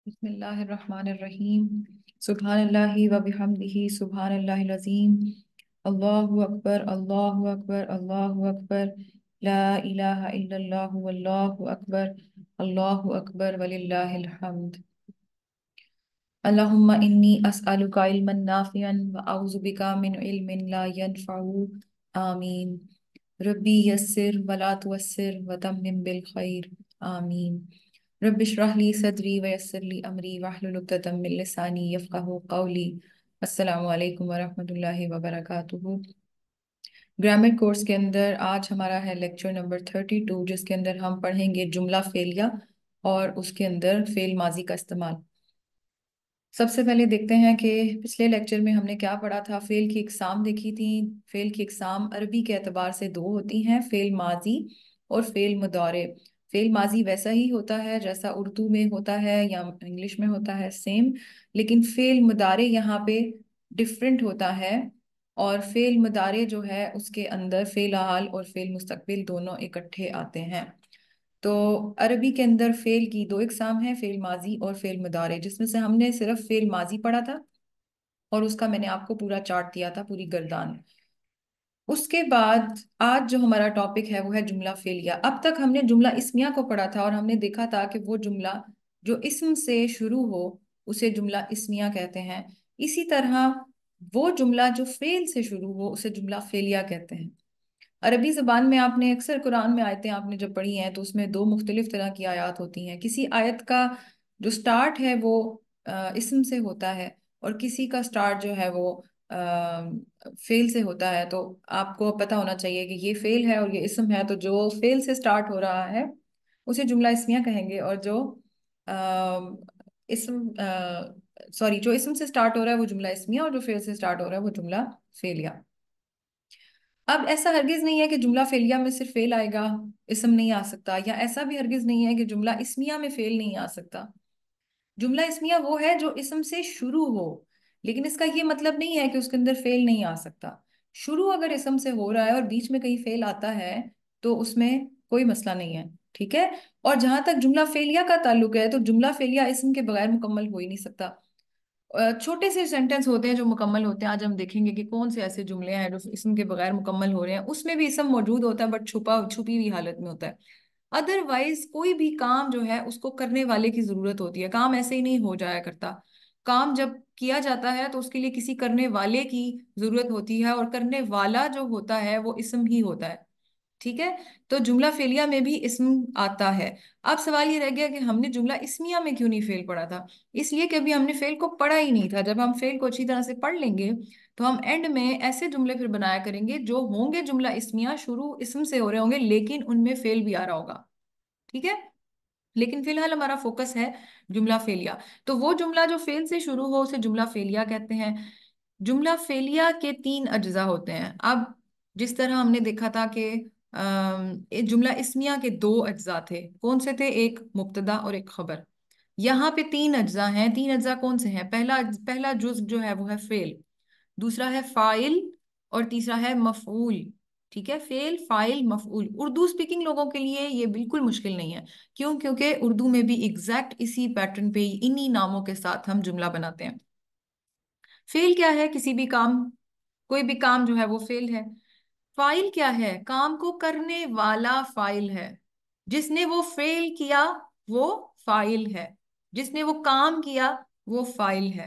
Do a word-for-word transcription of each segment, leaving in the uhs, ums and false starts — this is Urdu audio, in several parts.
بسم اللہ الرحمن الرحیم سبحان اللہ و بحمدہ سبحان اللہ العظیم اللہ اکبر اللہ اکبر اللہ اکبر لا الہ الا اللہ واللہ اکبر اللہ اکبر وللہ الحمد اللہم انی اسألک علما نافعا واعوذ بک من علم لا ينفع آمین ربی یسر ولا تعسر وتمم بالخیر آمین رب اشرح لی صدری ویسر لی امری واحلل عقدۃ من لسانی یفقہوا قولی۔ السلام علیکم ورحمۃ اللہ وبرکاتہ۔ گرامر کورس کے اندر آج ہمارا ہے لیکچر نمبر تھرٹی ٹو، جس کے اندر ہم پڑھیں گے جملہ فعلیہ اور اس کے اندر فعل ماضی کا استعمال۔ سب سے پہلے دیکھتے ہیں کہ پچھلے لیکچر میں ہم نے کیا پڑھا تھا۔ فعل کی اقسام دیکھی تھی۔ فعل کی اقسام عربی کے اعتبار سے دو ہوتی ہیں، فعل ماضی اور فعل مضارع۔ فعل ماضی ویسا ہی ہوتا ہے جیسا اردو میں ہوتا ہے یا انگلش میں ہوتا ہے، سیم، لیکن فعل مضارع یہاں پہ ڈفرینٹ ہوتا ہے، اور فعل مضارع جو ہے اس کے اندر فعل حال اور فعل مستقبل دونوں اکٹھے آتے ہیں۔ تو عربی کے اندر فعل کی دو اقسام ہیں، فعل ماضی اور فعل مضارع، جس میں سے ہم نے صرف فعل ماضی پڑھا تھا اور اس کا میں نے آپ کو پورا چارٹ دیا تھا، پوری گردان۔ اس کے بعد آج جو ہمارا ٹاپک ہے وہ ہے جملہ فعلیہ۔ اب تک ہم نے جملہ اسمیہ کو پڑھا تھا اور ہم نے دیکھا تھا کہ وہ جملہ جو اسم سے شروع ہو اسے جملہ اسمیہ کہتے ہیں، اسی طرح وہ جملہ جو فعل سے شروع ہو اسے جملہ فعلیہ کہتے ہیں۔ عربی زبان میں آپ نے اکثر قرآن میں آیتیں آپ نے جب پڑھی ہیں تو اس میں دو مختلف طرح کی آیات ہوتی ہیں۔ کسی آیت کا جو سٹارٹ ہے وہ اسم سے ہوتا ہے اور کسی کا سٹارٹ جو ہے وہ فعل سے ہوتا ہے۔ تو آپ کو پتہ ہونا چاہیے کہ یہ فعل ہے اور یہ اسم ہے، تو جو فعل سے سٹارٹ ہو رہا ہے اسے جملہ اسمیہ کہیں گے، اور جو اسم سوری جو اسم سے سٹارٹ ہو رہا ہے وہ جملہ اسمیہ، اور جو فعل سے سٹارٹ ہو رہا ہے وہ جملہ فعلیہ۔ اب ایسا ہرگز نہیں ہے کہ جملہ فعلیہ میں صرف فعل آئے گا، اسم نہیں آ سکتا، یا ایسا بھی ہرگز نہیں ہے کہ جملہ اسمیہ میں فعل نہیں آ سکتا۔ جملہ اسمیہ وہ ہے جو اسم سے شروع ہو، لیکن اس کا یہ مطلب نہیں ہے کہ اس کے اندر فعل نہیں آ سکتا۔ شروع اگر اسم سے ہو رہا ہے اور بیچ میں کہیں فعل آتا ہے تو اس میں کوئی مسئلہ نہیں ہے، ٹھیک ہے۔ اور جہاں تک جملہ فعلیہ کا تعلق ہے تو جملہ فعلیہ اسم کے بغیر مکمل ہو ہی نہیں سکتا۔ چھوٹے سے سینٹنس ہوتے ہیں جو مکمل ہوتے ہیں، آج ہم دیکھیں گے کہ کون سے ایسے جملے ہیں جو اسم کے بغیر مکمل ہو رہے ہیں۔ اس میں بھی اسم موجود ہوتا ہے بٹ چھپا چھپی ہوئی حالت میں ہوتا ہے۔ ادر وائز کوئی بھی کام جو ہے اس کو کرنے والے کی ضرورت ہوتی ہے، کام ایسے ہی نہیں ہو جایا کرتا۔ کام جب کیا جاتا ہے تو اس کے لیے کسی کرنے والے کی ضرورت ہوتی ہے، اور کرنے والا جو ہوتا ہے وہ اسم ہی ہوتا ہے، ٹھیک ہے۔ تو جملہ فعلیہ میں بھی اسم آتا ہے۔ اب سوال یہ رہ گیا کہ ہم نے جملہ اسمیہ میں کیوں نہیں فعل پڑھا تھا؟ اس لیے کہ ابھی ہم نے فعل کو پڑھا ہی نہیں تھا۔ جب ہم فعل کو اچھی طرح سے پڑھ لیں گے تو ہم اینڈ میں ایسے جملے پھر بنایا کریں گے جو ہوں گے جملہ اسمیہ، شروع اسم سے ہو رہے ہوں گے لیکن ان میں فعل بھی آ رہا ہوگا، ٹھیک ہے۔ لیکن فی الحال ہمارا فوکس ہے جملہ فعلیہ۔ تو وہ جملہ جو فعل سے شروع ہو اسے جملہ فعلیہ کہتے ہیں۔ جملہ فعلیہ کے تین اجزاء ہوتے ہیں۔ اب جس طرح ہم نے دیکھا تھا کہ جملہ اسمیہ کے دو اجزاء تھے، کون سے تھے؟ ایک مبتدا اور ایک خبر۔ یہاں پہ تین اجزاء ہیں۔ تین اجزاء کون سے ہیں؟ پہلا پہلا جز جو ہے وہ ہے فعل، دوسرا ہے فاعل، اور تیسرا ہے مفعول، ٹھیک ہے۔ فعل، فاعل، مفعول۔ اردو اسپیکنگ لوگوں کے لیے یہ بالکل مشکل نہیں ہے، کیوں؟ کیونکہ اردو میں بھی ایگزیکٹ اسی پیٹرن پہ انہی ناموں کے ساتھ ہم جملہ بناتے ہیں۔ فعل کیا ہے؟ کسی بھی کام، کوئی بھی کام جو ہے وہ فعل ہے۔ فاعل کیا ہے؟ کام کو کرنے والا فاعل ہے، جس نے وہ فعل کیا وہ فاعل ہے، جس نے وہ کام کیا وہ فاعل ہے۔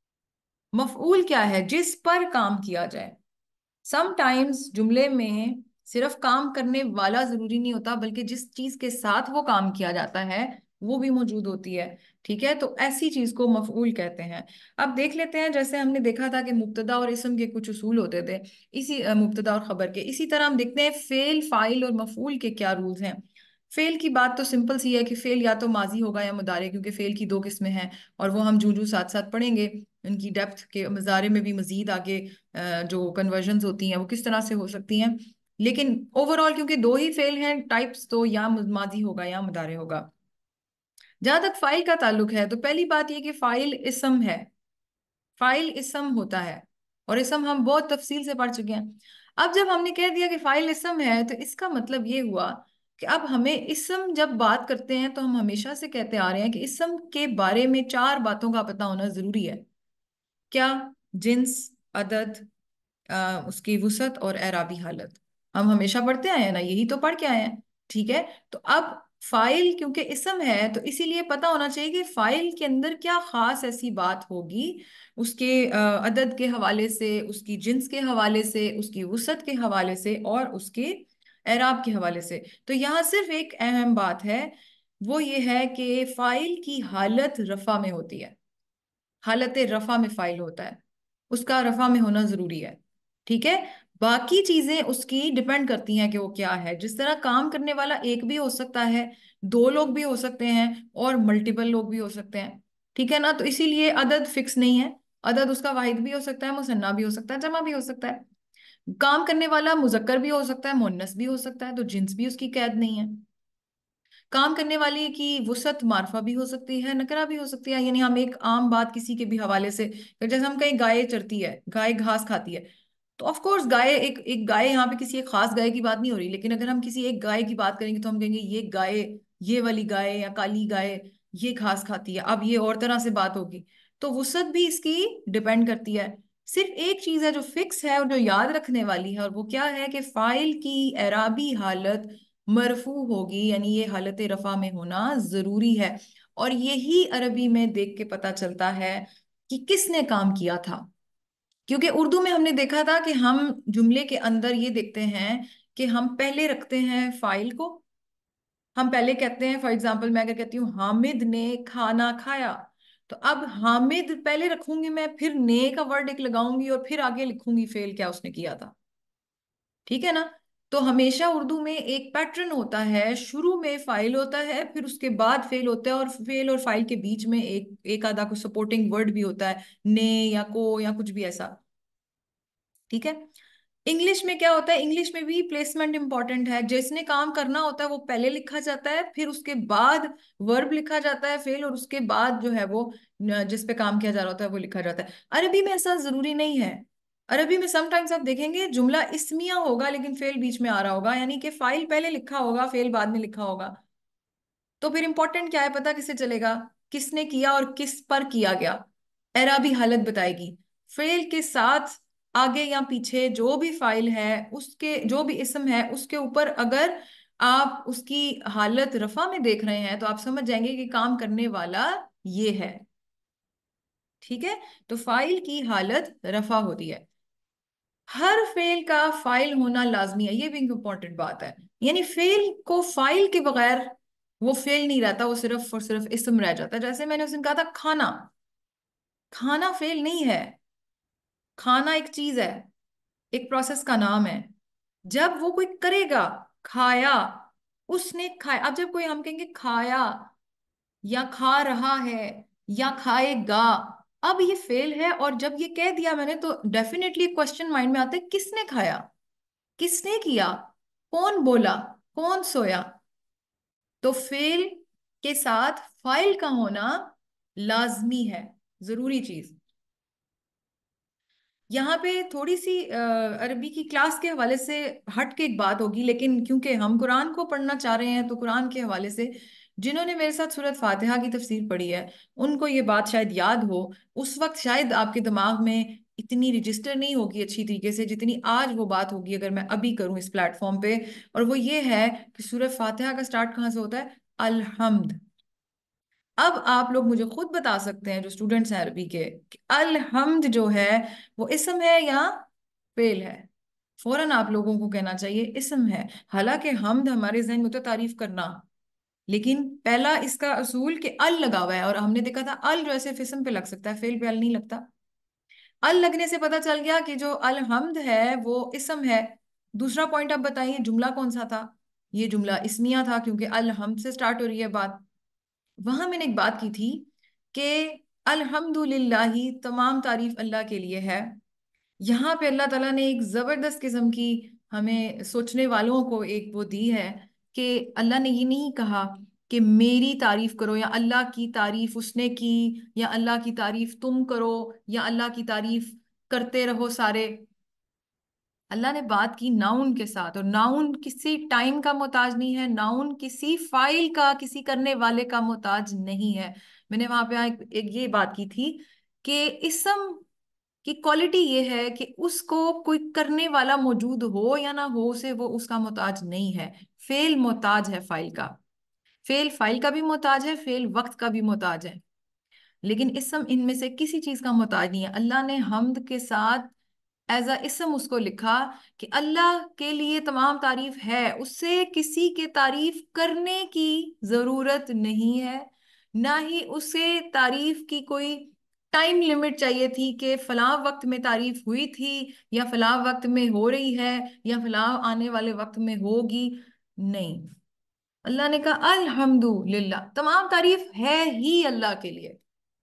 مفعول کیا ہے؟ جس پر کام کیا جائے۔ سم ٹائمز جملے میں صرف کام کرنے والا ضروری نہیں ہوتا، بلکہ جس چیز کے ساتھ وہ کام کیا جاتا ہے وہ بھی موجود ہوتی ہے، ٹھیک ہے۔ تو ایسی چیز کو مفعول کہتے ہیں۔ اب دیکھ لیتے ہیں، جیسے ہم نے دیکھا تھا کہ مبتدا اور اسم کے کچھ اصول ہوتے تھے، اسی مبتدا اور خبر کے، اسی طرح ہم دیکھتے ہیں فعل، فاعل اور مفعول کے کیا رولز ہیں۔ فعل کی بات تو سمپل سی ہے کہ فعل یا تو ماضی ہوگا یا مضارع، کیونکہ فعل کی دو قسمیں ہیں اور وہ ہم جو جو ساتھ ساتھ پڑھیں گے ان کی ڈیپتھ کے، مضارع میں بھی مزید آگے جو کنورژنز ہوتی ہیں وہ کس طرح سے ہو سکتی ہیں۔ لیکن اوور آل کیونکہ دو ہی فعل ہیں ٹائپس، تو یا ماضی ہوگا یا مضارع ہوگا۔ جہاں تک فاعل کا تعلق ہے تو پہلی بات یہ کہ فاعل اسم ہے، فاعل اسم ہوتا ہے، اور اسم ہم بہت تفصیل سے پڑھ چکے ہیں۔ اب جب ہم نے کہہ دیا کہ فاعل اسم ہے تو اس کا مطلب یہ ہوا کہ اب ہمیں اسم جب بات کرتے ہیں تو ہم ہمیشہ سے کہتے آ رہے ہیں کہ اسم کے بارے میں چار باتوں کا پتہ ہونا ضروری ہے. کیا؟ جنس، عدد، آ, اس کی وسعت اور اعرابی حالت. ہم ہمیشہ پڑھتے آئے ہیں نا، یہی تو پڑھ کے آئے ہیں. ٹھیک ہے، تو اب فائل کیونکہ اسم ہے تو اسی لیے پتا ہونا چاہیے کہ فائل کے اندر کیا خاص ایسی بات ہوگی اس کے آ, عدد کے حوالے سے، اس کی جنس کے حوالے سے، اس کی وسعت کے حوالے سے اور اس کے اعراب کے حوالے سے. تو یہاں صرف ایک اہم بات ہے، وہ یہ ہے کہ فائل کی حالت رفع میں ہوتی ہے. حالت رفع میں فائل ہوتا ہے، اس کا رفع میں ہونا ضروری ہے. ٹھیک ہے، باقی چیزیں اس کی ڈیپینڈ کرتی ہیں کہ وہ کیا ہے. جس طرح کام کرنے والا ایک بھی ہو سکتا ہے، دو لوگ بھی ہو سکتے ہیں اور ملٹیپل لوگ بھی ہو سکتے ہیں. ٹھیک ہے نا، تو اسی لیے عدد فکس نہیں ہے. عدد اس کا واحد بھی ہو سکتا ہے، مثنیٰ بھی ہو سکتا ہے، جمع بھی ہو سکتا ہے. کام کرنے والا مذکر بھی ہو سکتا ہے، مؤنث بھی ہو سکتا ہے، تو جنس بھی اس کی قید نہیں ہے. کام کرنے والی کی وسعت معرفہ بھی ہو سکتی ہے، نکرہ بھی ہو سکتی ہے. یعنی ہم ایک عام بات کسی کے بھی حوالے سے، جیسے ہم کہیں گائے چرتی ہے، گائے گھاس کھاتی ہے، تو آف کورس گائے ایک ایک گائے، یہاں پہ کسی ایک خاص گائے کی بات نہیں ہو رہی، لیکن اگر ہم کسی ایک گائے کی بات کریں گے تو ہم کہیں گے یہ گائے، یہ والی گائے یا کالی گائے یہ گھاس کھاتی ہے. اب یہ اور طرح سے بات ہوگی. تو وسعت بھی اس کی ڈیپینڈ کرتی ہے. صرف ایک چیز ہے جو فکس ہے اور جو یاد رکھنے والی ہے، اور وہ کیا ہے کہ فائل کی اعرابی حالت مرفوع ہوگی، یعنی یہ حالت رفع میں ہونا ضروری ہے. اور یہی عربی میں دیکھ کے پتا چلتا ہے کہ کس نے کام کیا تھا. کیونکہ اردو میں ہم نے دیکھا تھا کہ ہم جملے کے اندر یہ دیکھتے ہیں کہ ہم پہلے رکھتے ہیں فائل کو. ہم پہلے کہتے ہیں، فار ایگزامپل میں اگر کہتی ہوں حامد نے کھانا کھایا، تو اب حامد پہلے رکھوں گی میں، پھر نے کا ورڈ ایک لگاؤں گی اور پھر آگے لکھوں گی فعل کیا اس نے کیا تھا. ٹھیک ہے نا، تو ہمیشہ اردو میں ایک پیٹرن ہوتا ہے، شروع میں فائل ہوتا ہے، پھر اس کے بعد فعل ہوتا ہے، اور فعل اور فائل کے بیچ میں ایک ایک آدھا کوئی سپورٹنگ ورڈ بھی ہوتا ہے، نے یا کو یا کچھ بھی ایسا. ٹھیک ہے، انگلش میں کیا ہوتا ہے؟ انگلش میں بھی پلیسمنٹ امپورٹنٹ ہے. جس نے کام کرنا ہوتا ہے وہ پہلے لکھا جاتا ہے، پھر اس کے بعد ورب لکھا جاتا ہے فعل، اور اس کے بعد جو ہے وہ جس پہ کام کیا جا رہا ہوتا ہے وہ لکھا جاتا ہے. عربی میں ایسا ضروری نہیں ہے. عربی میں سم ٹائمز آپ دیکھیں گے جملہ اسمیہ ہوگا لیکن فعل بیچ میں آ رہا ہوگا، یعنی کہ فائل پہلے لکھا ہوگا، فعل بعد میں لکھا ہوگا. تو پھر امپورٹنٹ کیا ہے؟ پتا کسے چلے گا کس نے کیا اور کس پر کیا گیا. اعرابی حالت بتائے گی. فعل کے ساتھ آگے یا پیچھے جو بھی فائل ہے، اس کے جو بھی اسم ہے، اس کے اوپر اگر آپ اس کی حالت رفع میں دیکھ رہے ہیں تو آپ سمجھ جائیں گے کہ کام کرنے والا یہ ہے. ٹھیک ہے، تو فائل کی حالت رفع ہوتی ہے. ہر فعل کا فائل ہونا لازمی ہے، یہ بھی ایک امپورٹنٹ بات ہے. یعنی فعل کو فائل کے بغیر وہ فعل نہیں رہتا، وہ صرف اور صرف اسم رہ جاتا ہے. جیسے میں نے اس دن کہا تھا کھانا، کھانا فعل نہیں ہے. کھانا ایک چیز ہے، ایک پروسیس کا نام ہے. جب وہ کوئی کرے گا، کھایا، اس نے کھایا. اب جب کوئی ہم کہیں گے کھایا یا کھا رہا ہے یا کھائے گا، اب یہ فعل ہے، اور جب یہ کہہ دیا میں نے تو ڈیفینیٹلی کوشچن مائنڈ میں آتا ہے کس نے کھایا، کس نے کیا، کون بولا، کون سویا. تو فعل کے ساتھ فائل کا ہونا لازمی ہے، ضروری چیز. یہاں پہ تھوڑی سی عربی کی کلاس کے حوالے سے ہٹ کے ایک بات ہوگی، لیکن کیونکہ ہم قرآن کو پڑھنا چاہ رہے ہیں تو قرآن کے حوالے سے جنہوں نے میرے ساتھ سورۃ فاتحہ کی تفسیر پڑھی ہے ان کو یہ بات شاید یاد ہو. اس وقت شاید آپ کے دماغ میں اتنی رجسٹر نہیں ہوگی اچھی طریقے سے جتنی آج وہ بات ہوگی اگر میں ابھی کروں اس پلیٹ فارم پہ. اور وہ یہ ہے کہ سورۃ فاتحہ کا سٹارٹ کہاں سے ہوتا ہے؟ الحمد. اب آپ لوگ مجھے خود بتا سکتے ہیں جو اسٹوڈنٹس ہیں عربی کے کہ الحمد جو ہے وہ اسم ہے یا فعل ہے؟ فوراً آپ لوگوں کو کہنا چاہیے اسم ہے. حالانکہ حمد ہمارے ذہن میں تو تعریف کرنا، لیکن پہلا اس کا اصول کہ ال لگا ہوا ہے، اور ہم نے دیکھا تھا ال جو ایسے اسم پہ لگ سکتا ہے، فعل پہ ال نہیں لگتا. ال لگنے سے پتا چل گیا کہ جو الحمد ہے وہ اسم ہے. دوسرا پوائنٹ اب بتائیے جملہ کون سا تھا؟ یہ جملہ اسمیہ تھا کیونکہ الحمد سے سٹارٹ ہو رہی ہے بات. وہاں میں نے ایک بات کی تھی کہ الحمدللہ تمام تعریف اللہ کے لیے ہے. یہاں پہ اللہ تعالیٰ نے ایک زبردست قسم کی ہمیں سوچنے والوں کو ایک وہ دی ہے کہ اللہ نے یہ نہیں کہا کہ میری تعریف کرو یا اللہ کی تعریف اس نے کی یا اللہ کی تعریف تم کرو یا اللہ کی تعریف کرتے رہو سارے. اللہ نے بات کی ناؤن کے ساتھ، اور ناؤن کسی ٹائم کا محتاج نہیں ہے، ناؤن کسی فائل کا، کسی کرنے والے کا محتاج نہیں ہے۔ میں نے وہاں پہ ایک, ایک یہ بات کی تھی کہ اسم کی کوالٹی یہ ہے کہ اس کو کوئی کرنے والا موجود ہو یا نہ ہو، اسے وہ اس کا محتاج نہیں ہے۔ فعل محتاج ہے فائل کا، فعل فائل کا بھی محتاج ہے، فعل وقت کا بھی محتاج ہے، لیکن اسم ان میں سے کسی چیز کا محتاج نہیں ہے۔ اللہ نے حمد کے ساتھ ایز اے اسم اس کو لکھا کہ اللہ کے لیے تمام تعریف ہے، اس سے کسی کے تعریف کرنے کی ضرورت نہیں ہے، نہ ہی اسے تعریف کی کوئی ٹائم لمٹ چاہیے تھی کہ فلاں وقت میں تعریف ہوئی تھی، یا فلاں وقت میں ہو رہی ہے، یا فلاں آنے والے وقت میں ہوگی۔ نہیں، اللہ نے کہا الحمد للہ، تمام تعریف ہے ہی اللہ کے لیے،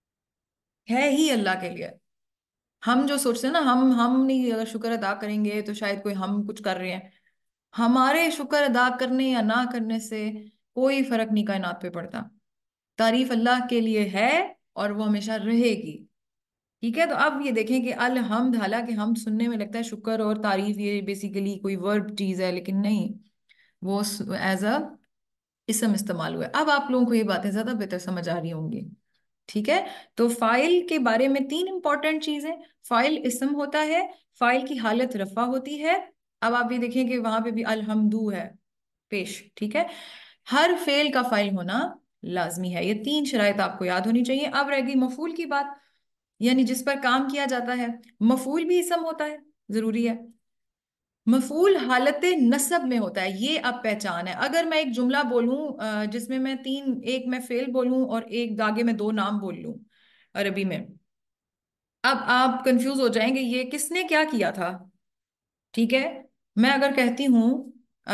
ہے ہی اللہ کے لیے۔ ہم جو سوچتے ہیں نا، ہم ہم نہیں اگر شکر ادا کریں گے تو شاید کوئی ہم کچھ کر رہے ہیں، ہمارے شکر ادا کرنے یا نہ کرنے سے کوئی فرق نہیں کائنات پہ پڑتا۔ تعریف اللہ کے لیے ہے اور وہ ہمیشہ رہے گی، ٹھیک ہے؟ تو اب یہ دیکھیں کہ الحمد، حالانکہ ہم سننے میں لگتا ہے شکر اور تعریف یہ بیسیکلی کوئی ورب چیز ہے، لیکن نہیں، وہ ایز اے اسم استعمال ہوا ہے۔ اب آپ لوگوں کو یہ باتیں زیادہ بہتر سمجھ آ رہی ہوں گی، ٹھیک ہے؟ تو فائل کے بارے میں تین امپورٹنٹ چیزیں: فائل اسم ہوتا ہے، فائل کی حالت رفع ہوتی ہے، اب آپ یہ دیکھیں کہ وہاں پہ بھی الحمدو ہے پیش، ٹھیک ہے؟ ہر فعل کا فائل ہونا لازمی ہے۔ یہ تین شرائط آپ کو یاد ہونی چاہیے۔ اب رہ گئی مفعول کی بات، یعنی جس پر کام کیا جاتا ہے۔ مفعول بھی اسم ہوتا ہے، ضروری ہے۔ مفعول حالت نصب میں ہوتا ہے، یہ اب پہچان ہے۔ اگر میں ایک جملہ بولوں جس میں میں تین، ایک میں فعل بولوں اور ایک داگے میں دو نام بول لوں عربی میں، اب آپ کنفیوز ہو جائیں گے یہ کس نے کیا کیا تھا، ٹھیک ہے؟ میں اگر کہتی ہوں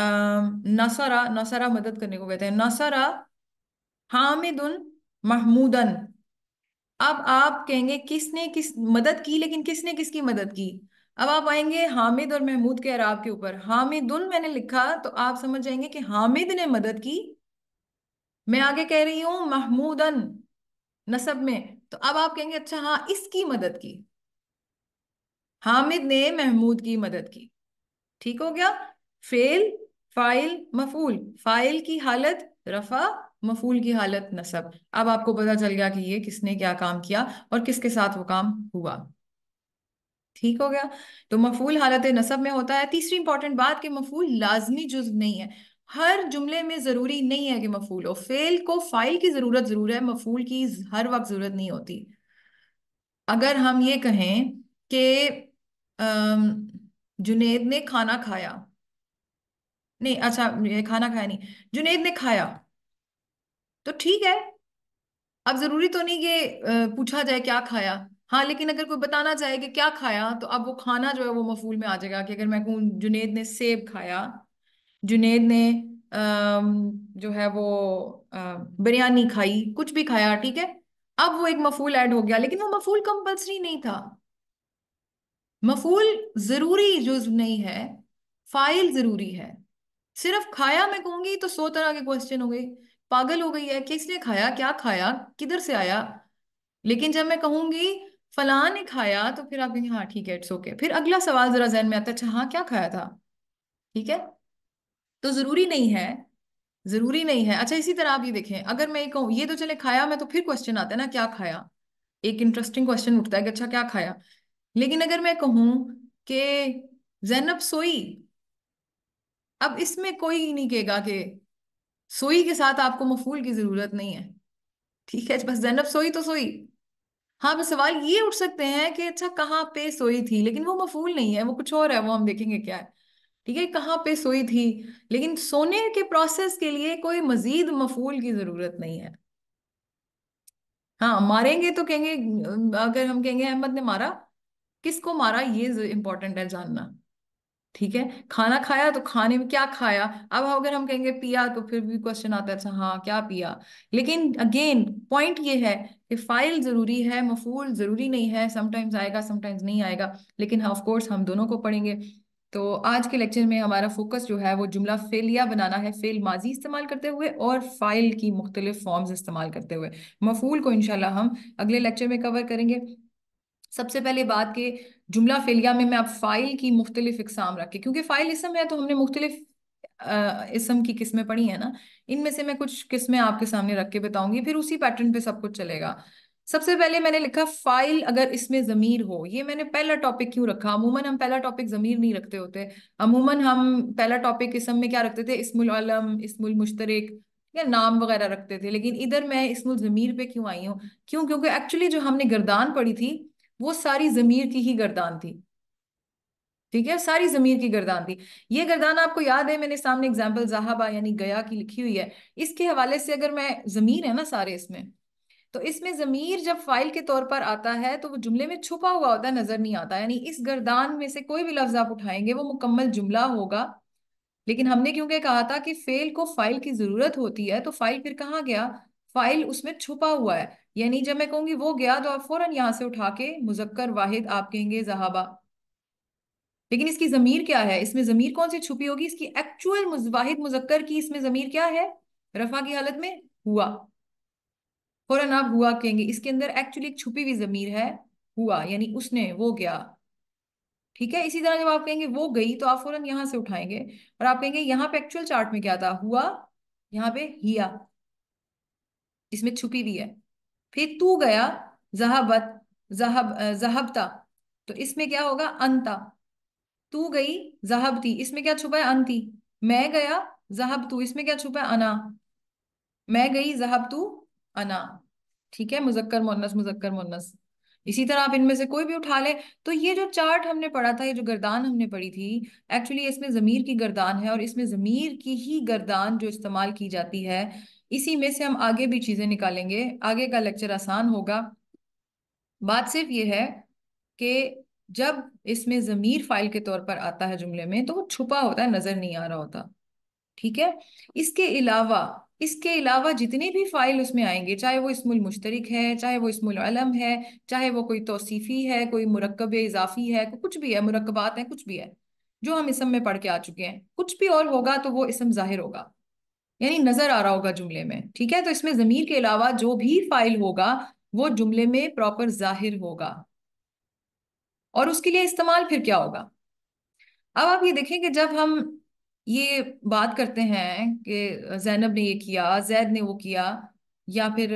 نصرہ، نصرہ مدد کرنے کو کہتے ہیں، نصرہ حامد محمودن، اب آپ کہیں گے کس نے کس مدد کی، لیکن کس نے کس کی مدد کی؟ اب آپ آئیں گے حامد اور محمود کے اعراب کے اوپر، حامدن میں نے لکھا تو آپ سمجھ جائیں گے کہ حامد نے مدد کی، میں آگے کہہ رہی ہوں محمودن نسب میں، تو اب آپ کہیں گے اچھا ہاں اس کی مدد کی، حامد نے محمود کی مدد کی، ٹھیک ہو گیا؟ فعل، فاعل، مفعول، فاعل کی حالت رفع، مفعول کی حالت نصب۔ اب آپ کو پتا چل گیا کہ یہ کس نے کیا کام کیا اور کس کے ساتھ وہ کام ہوا، ٹھیک ہو گیا؟ تو مفعول حالت نصب میں ہوتا ہے۔ تیسری امپورٹنٹ بات کہ مفعول لازمی جزو نہیں ہے، ہر جملے میں ضروری نہیں ہے کہ مفعول ہو۔ فعل کو فاعل کی ضرورت ضرور ہے، مفعول کی ہر وقت ضرورت نہیں ہوتی۔ اگر ہم یہ کہیں کہ جنید نے کھانا کھایا، نہیں اچھا کھانا کھایا نہیں، جنید نے کھایا، تو ٹھیک ہے، اب ضروری تو نہیں کہ پوچھا جائے کیا کھایا، ہاں لیکن اگر کوئی بتانا چاہے کہ کیا کھایا تو اب وہ کھانا جو ہے وہ مفعول میں آ جائے گا، کہ اگر میں کہوں جنید نے سیب کھایا، جنید نے جو ہے وہ بریانی کھائی، کچھ بھی کھایا، ٹھیک ہے؟ اب وہ ایک مفعول ایڈ ہو گیا، لیکن وہ مفعول کمپلسری نہیں تھا۔ مفعول ضروری جزو نہیں ہے، فاعل ضروری ہے۔ صرف کھایا میں کہوں گی تو سو طرح کے کوسچن ہو گئے، پاگل ہو گئی ہے، کس نے کھایا، کیا کھایا، کدھر سے آیا؟ لیکن جب میں کہوں گی فلاں نے کھایا تو پھر آپ کہیں گے ہاں ٹھیک ہے اٹس اوکے، پھر اگلا سوال ذرا ذہن میں آتا ہے اچھا ہاں کیا کھایا تھا، ٹھیک ہے؟ تو ضروری نہیں ہے، ضروری نہیں ہے۔ اچھا اسی طرح آپ یہ دیکھیں، اگر میں یہ کہوں یہ تو چلے کھایا میں، تو پھر کوسچن آتا ہے نا کیا کھایا، ایک انٹرسٹنگ کوسچن اٹھتا ہے کہ اچھا کیا کھایا۔ لیکن اگر میں کہوں کہ زینب سوئی، اب اس میں کوئی نہیں کہے گا کہ سوئی کے ساتھ آپ کو مفعول کی ضرورت نہیں ہے، ٹھیک ہے؟ بس زینب سوئی تو سوئی۔ ہاں بس سوال یہ اٹھ سکتے ہیں کہ اچھا کہاں پہ سوئی تھی، لیکن وہ مفعول نہیں ہے، وہ کچھ اور ہے، وہ ہم دیکھیں گے کیا ہے، ٹھیک ہے؟ کہاں پہ سوئی تھی، لیکن سونے کے پروسیس کے لیے کوئی مزید مفعول کی ضرورت نہیں ہے۔ ہاں ماریں گے تو کہیں گے، اگر ہم کہیں گے احمد نے مارا، کس کو مارا یہ امپورٹنٹ ہے جاننا، ٹھیک ہے؟ کھانا کھایا تو کھانے میں کیا کھایا، اب اگر ہم کہیں گے پیا تو پھر بھی کوشچن آتا ہے اچھا ہاں کیا پیا۔ لیکن اگین پوائنٹ یہ ہے کہ فائل ضروری ہے، مفعول ضروری نہیں ہے، سم ٹائمز آئے گا سم ٹائمز نہیں آئے گا، لیکن آف کورس ہم دونوں کو پڑھیں گے۔ تو آج کے لیکچر میں ہمارا فوکس جو ہے وہ جملہ فعلیہ بنانا ہے، فعل ماضی استعمال کرتے ہوئے اور فائل کی مختلف فارمز استعمال کرتے ہوئے۔ مفعول کو انشاءاللہ ہم اگلے لیکچر میں کور کریں گے۔ سب سے پہلے بات کہ جملہ فعلیہ میں میں اب فائل کی مختلف اقسام رکھے، کیونکہ فائل اسم ہے تو ہم نے مختلف آ، اسم کی قسمیں پڑھی ہیں نا، ان میں سے میں کچھ قسمیں آپ کے سامنے رکھ کے بتاؤں گی، پھر اسی پیٹرن پہ سب کچھ چلے گا۔ سب سے پہلے میں نے لکھا فائل اگر اس میں ضمیر ہو، یہ میں نے پہلا ٹاپک کیوں رکھا؟ عموماً ہم پہلا ٹاپک ضمیر نہیں رکھتے ہوتے، عموماً ہم پہلا ٹاپک اسم میں کیا رکھتے تھے؟ اسم العلم، اسم المشترک یا نام وغیرہ رکھتے تھے، لیکن ادھر میں اسم الضمیر پہ کیوں آئی ہوں؟ کیوں؟ کیونکہ ایکچولی جو ہم نے گردان پڑھی تھی وہ ساری ضمیر کی ہی گردان تھی، ٹھیک ہے، ساری ضمیر کی گردان تھی۔ یہ گردان آپ کو یاد ہے، میں نے سامنے اگزامپل ذہبہ یعنی گیا کی لکھی ہوئی ہے، اس کے حوالے سے اگر میں ضمیر ہے نا سارے اس میں، تو اس میں ضمیر جب فائل کے طور پر آتا ہے تو وہ جملے میں چھپا ہوا ہوتا ہے، نظر نہیں آتا، یعنی اس گردان میں سے کوئی بھی لفظ آپ اٹھائیں گے وہ مکمل جملہ ہوگا۔ لیکن ہم نے کیونکہ کہا تھا کہ فعل کو فائل کی ضرورت ہوتی ہے، تو فائل پھر کہاں گیا؟ فائل اس میں چھپا ہوا ہے، یعنی جب میں کہوں گی وہ گیا تو آپ فوراً یہاں سے اٹھا کے مذکر واحد آپ کہیں گے ذہابہ، لیکن اس کی ضمیر کیا ہے؟ اس میں ضمیر کون سی چھپی ہوگی؟ اس کی ایکچوئل واحد مذکر کی اس میں ضمیر کیا ہے؟ رفع کی حالت میں ہوا، فوراً آپ ہوا کہیں گے، اس کے اندر ایکچولی ایک چھپی ہوئی ضمیر ہے ہوا، یعنی اس نے، وہ گیا، ٹھیک ہے۔ اسی طرح جب آپ کہیں گے وہ گئی تو آپ فوراً یہاں سے اٹھائیں گے اور آپ کہیں گے یہاں پہ ایکچوئل چارٹ میں کیا تھا؟ ہوا، یہاں پہ ہیا، اس میں چھپی ہوئی ہے۔ پھر تو گیا، ذہبت، ذہب ذہبتا، تو اس میں کیا ہوگا؟ انتا۔ تو گئی، ذہبتی، اس میں کیا چھپا ہے؟ انتی۔ میں گیا، ذہبتو، اس میں کیا چھپا ہے؟ انا۔ میں گئی، ذہبتو، انا، ٹھیک ہے، مذکر مؤنث مذکر مؤنث۔ اسی طرح آپ ان میں سے کوئی بھی اٹھا لیں، تو یہ جو چارٹ ہم نے پڑھا تھا، یہ جو گردان ہم نے پڑھی تھی، ایکچولی اس میں ضمیر کی گردان ہے، اور اس میں ضمیر کی ہی گردان جو استعمال کی جاتی ہے، اسی میں سے ہم آگے بھی چیزیں نکالیں گے، آگے کا لیکچر آسان ہوگا۔ بات صرف یہ ہے کہ جب اس میں ضمیر فائل کے طور پر آتا ہے جملے میں تو وہ چھپا ہوتا ہے، نظر نہیں آ رہا ہوتا، ٹھیک ہے۔ اس کے علاوہ اس کے علاوہ جتنے بھی فائل اس میں آئیں گے، چاہے وہ اسم المشترک ہے، چاہے وہ اسم العلم ہے، چاہے وہ کوئی توصیفی ہے، کوئی مرکب اضافی ہے، کچھ بھی ہے، مرکبات ہیں، کچھ بھی ہے جو ہم اسم میں پڑھ کے آ چکے ہیں، کچھ بھی اور ہوگا تو وہ اسم ظاہر ہوگا، یعنی نظر آ رہا ہوگا جملے میں، ٹھیک ہے۔ تو اس میں ضمیر کے علاوہ جو بھی فائل ہوگا وہ جملے میں پراپر ظاہر ہوگا، اور اس کے لیے استعمال پھر کیا ہوگا؟ اب آپ یہ دیکھیں کہ جب ہم یہ بات کرتے ہیں کہ زینب نے یہ کیا، زید نے وہ کیا، یا پھر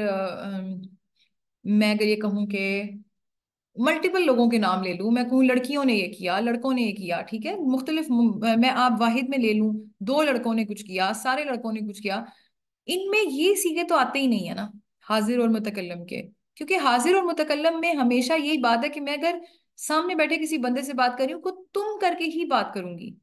میں اگر یہ کہوں کہ ملٹیپل لوگوں کے نام لے لوں، میں کہوں لڑکیوں نے یہ کیا، لڑکوں نے یہ کیا، ٹھیک ہے، مختلف، میں آپ واحد میں لے لوں، دو لڑکوں نے کچھ کیا، سارے لڑکوں نے کچھ کیا، ان میں یہ صیغے تو آتے ہی نہیں ہے نا حاضر اور متکلم کے، کیونکہ حاضر اور متکلم میں ہمیشہ یہی بات ہے کہ میں اگر سامنے بیٹھے کسی بندے سے بات کر رہی ہوں کو تم کر کے ہی بات کروں گی۔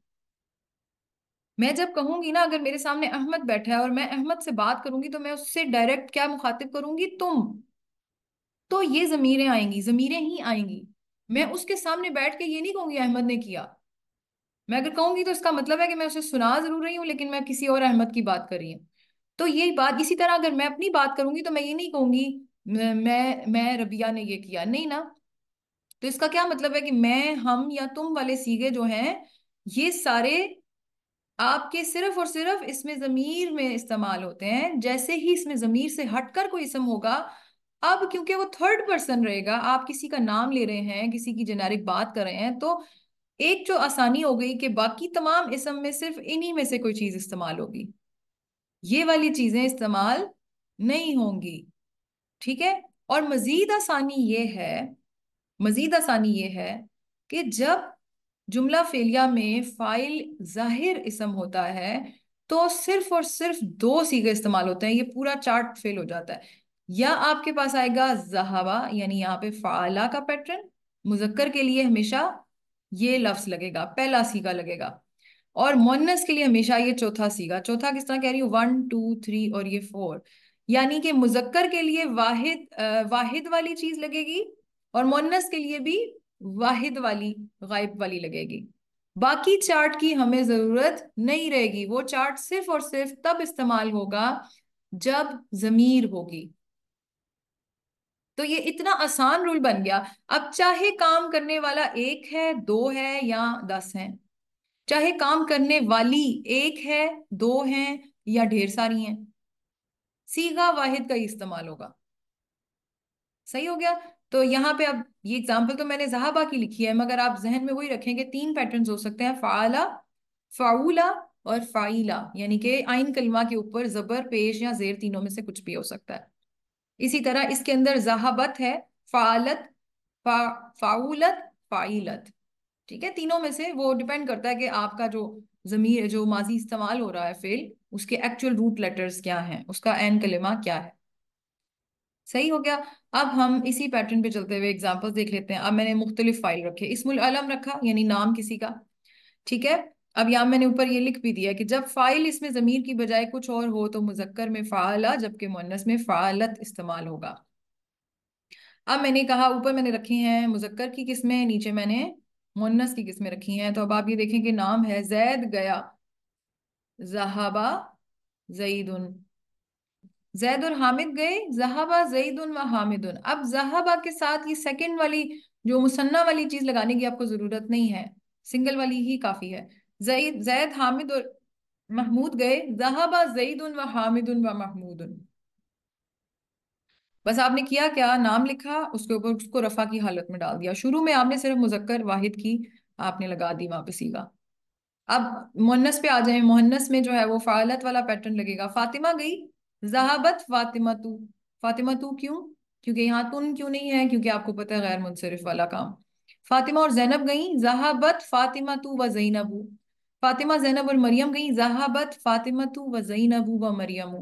میں جب کہوں گی نا، اگر میرے سامنے احمد بیٹھا ہے اور میں احمد سے بات کروں گی تو میں اس سے ڈائریکٹ کیا مخاطب کروں گی؟ تم، تو یہ ضمیریں آئیں گی، ضمیریں ہی آئیں گی، میں اس کے سامنے بیٹھ کے یہ نہیں کہوں گی احمد نے کیا، میں اگر کہوں گی تو اس کا مطلب ہے کہ میں اسے سنا ضرور رہی ہوں لیکن میں کسی اور احمد کی بات کر رہی ہوں۔ تو یہی بات، اسی طرح اگر میں اپنی بات کروں گی تو میں یہ نہیں کہوں گی میں میں میں ربیہ نے یہ کیا، نہیں نا، تو اس کا کیا مطلب ہے کہ میں، ہم یا تم والے صیغے جو ہیں یہ سارے آپ کے صرف اور صرف اس میں ضمیر میں استعمال ہوتے ہیں، جیسے ہی اس میں ضمیر سے ہٹ کر کوئی اسم ہوگا، اب کیونکہ وہ تھرڈ پرسن رہے گا، آپ کسی کا نام لے رہے ہیں، کسی کی جنیرک بات کر رہے ہیں، تو ایک جو آسانی ہو گئی کہ باقی تمام اسم میں صرف انہی میں سے کوئی چیز استعمال ہوگی، یہ والی چیزیں استعمال نہیں ہوں گی، ٹھیک ہے۔ اور مزید آسانی یہ ہے مزید آسانی یہ ہے کہ جب جملہ فعلیہ میں فاعل ظاہر اسم ہوتا ہے تو صرف اور صرف دو صیغے استعمال ہوتے ہیں، یہ پورا چارٹ فیل ہو جاتا ہے، یا آپ کے پاس آئے گا ذہبہ، یعنی یہاں پہ فعالہ کا پیٹرن، مذکر کے لیے ہمیشہ یہ لفظ لگے گا، پہلا صیغہ لگے گا، اور مؤنث کے لیے ہمیشہ یہ چوتھا صیغہ، چوتھا کس طرح کہہ رہی ہوں؟ ون ٹو تھری اور یہ فور، یعنی کہ مذکر کے لیے واحد واحد والی چیز لگے گی اور مؤنث کے لیے بھی واحد والی، غائب والی لگے گی، باقی چارٹ کی ہمیں ضرورت نہیں رہے گی، وہ چارٹ صرف اور صرف تب استعمال ہوگا جب ضمیر ہوگی۔ تو یہ اتنا آسان رول بن گیا، اب چاہے کام کرنے والا ایک ہے، دو ہے یا دس ہیں، چاہے کام کرنے والی ایک ہے، دو ہیں یا ڈھیر ساری ہیں، صیغہ واحد کا ہی استعمال ہوگا، صحیح ہو گیا. تو یہاں پہ اب یہ اگزامپل تو میں نے ذہابہ کی لکھی ہے، مگر آپ ذہن میں وہی رکھیں کہ تین پیٹرنز ہو سکتے ہیں، فعلا، فعولا اور فائلا، یعنی کہ آئین کلمہ کے اوپر زبر، پیش یا زیر، تینوں میں سے کچھ بھی ہو سکتا ہے. اسی طرح اس کے اندر ذہابت ہے، فعالت، فعولت، فائلت. ٹھیک ہے، تینوں میں سے وہ ڈیپینڈ کرتا ہے کہ آپ کا جو ضمیر جو ماضی استعمال ہو رہا ہے فعل، اس کے ایکچوئل روٹ لیٹرز کیا ہیں، اس کا عین کلمہ کیا ہے. صحیح ہو گیا. اب ہم اسی پیٹرن پہ چلتے ہوئے ایگزامپل دیکھ لیتے ہیں. اب میں نے مختلف فائل رکھے، اسم العلم رکھا یعنی نام کسی کا. ٹھیک ہے، اب یہاں میں نے اوپر یہ لکھ بھی دیا کہ جب فائل اس میں ضمیر کی بجائے کچھ اور ہو تو مذکر میں فعلا جبکہ مؤنث میں فعلت استعمال ہوگا. اب میں نے کہا اوپر میں نے رکھی ہیں مذکر کی قسمیں، نیچے میں نے مؤنث کی قسمیں رکھی ہیں. تو اب آپ یہ دیکھیں کہ نام ہے زید گیا، ذہبا زید، زید اور حامد گئے، ذہبا زید و حامد. اب ذہبا کے ساتھ یہ سیکنڈ والی جو مثنیٰ والی چیز لگانے کی آپ کو ضرورت نہیں ہے، سنگل والی ہی کافی ہے. زید زید حامد اور محمود گئے، ذہبا زید و حامد و محمود. بس آپ نے کیا کیا، نام لکھا، اس کے اوپر اس کو رفع کی حالت میں ڈال دیا. شروع میں آپ نے صرف مذکر واحد کی آپ نے لگا دی وہاں پہ صیغہ. اب مؤنث پہ آ جائیں، مؤنث میں جو ہے وہ فعالت والا پیٹرن لگے گا. فاطمہ گئی، ذہبت فاطمہ تو. فاطمہ تو کیوں؟ کیونکہ یہاں تن کیوں نہیں ہے؟ کیونکہ آپ کو پتہ ہے غیر منصرف والا کام. فاطمہ اور زینب گئیں، ذہبت فاطمہ تو و زینب. فاطمہ، زینب اور مریم گئیں، ذہبت فاطمہ تو و زینب و مریم.